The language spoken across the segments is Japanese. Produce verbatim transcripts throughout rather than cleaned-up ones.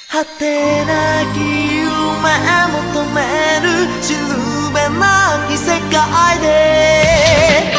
果てなき夢求めるしるべなき世界で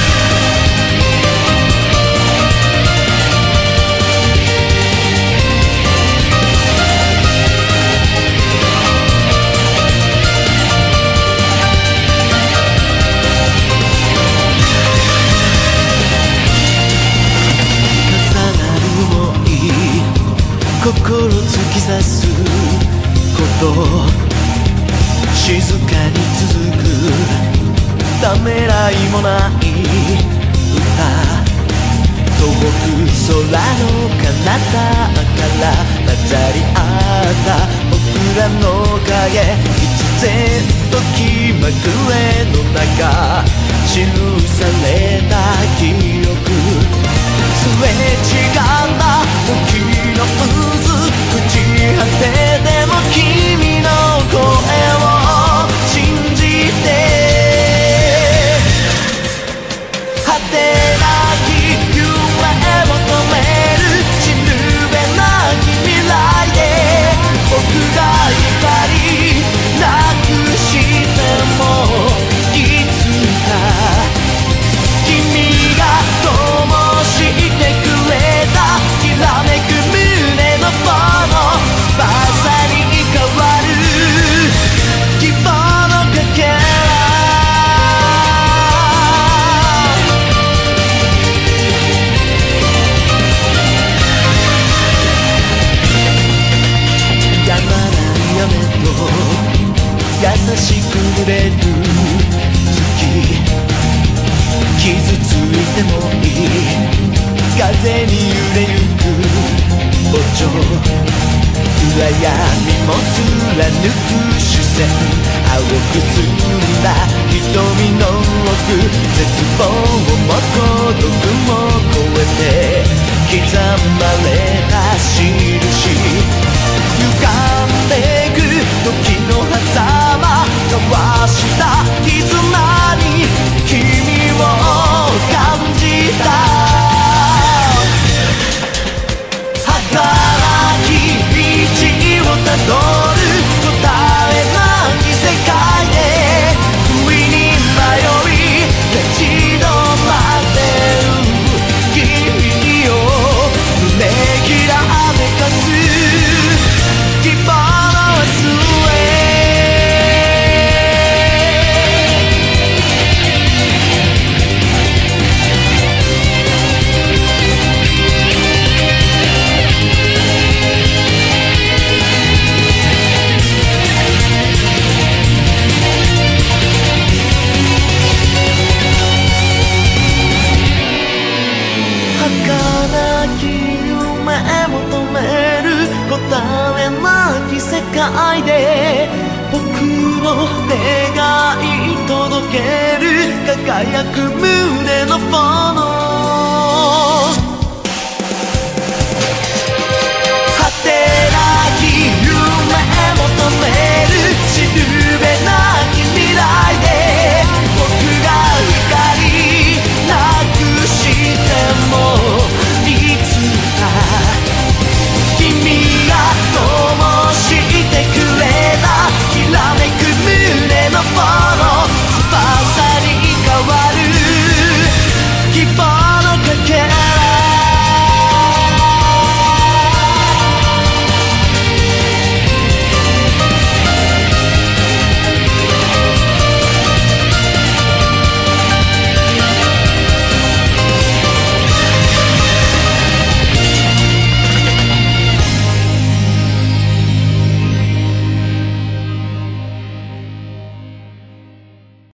心突き刺すこと静かに続くためらいもない歌遠く空の彼方から混ざり合った僕らの影必然と気まぐれの中記された記憶すれ違った時の渦朽ち果てでも君の声を信じて果てなき夢求めるしるべなき未来で僕が光なくしてもいつか君が灯してくれたきらめく胸の炎翼に変わる希望のかけらやまない雨と優しく濡れる月傷ついてもいい風に揺れゆく歩調暗闇も貫く視線青く澄んだ瞳の奥絶望も孤独も超えて刻まれた印歪んでく時の狭間交わした絆に君を感じた儚き道をたどる答えなき世界で不意に迷い立ち止まってる君を胸きらめかす希望の明日へ求める答えなき世界で僕の願い届ける輝く胸の炎